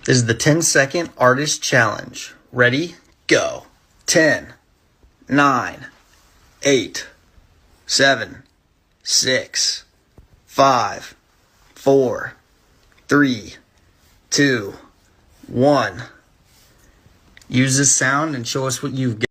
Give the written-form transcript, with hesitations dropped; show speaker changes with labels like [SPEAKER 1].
[SPEAKER 1] This is the 10-second artist challenge. Ready? Go. 10, 9, 8, 7, 6, 5, 4, 3, 2, 1. Use this sound and show us what you've got.